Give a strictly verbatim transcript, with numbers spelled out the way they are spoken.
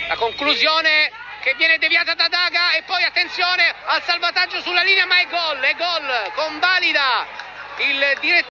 La conclusione che viene deviata da Daga e poi attenzione al salvataggio sulla linea, ma è gol, è gol, convalida il direttore.